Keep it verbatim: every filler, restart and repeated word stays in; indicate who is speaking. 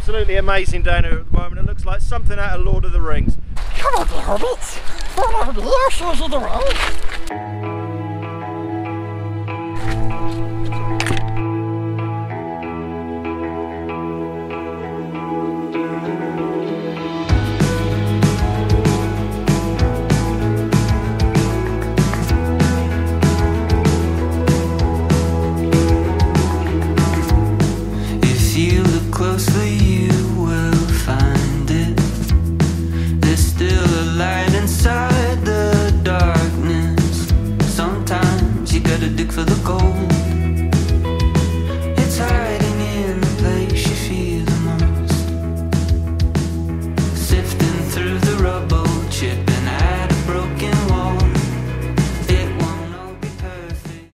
Speaker 1: absolutely amazing down here at the moment. It looks like something out of Lord of the Rings.
Speaker 2: Come on, the hobbits! Follow me, I'll show you the way!
Speaker 3: Closely you will find it. There's still a light inside the darkness. Sometimes you gotta dig for the gold.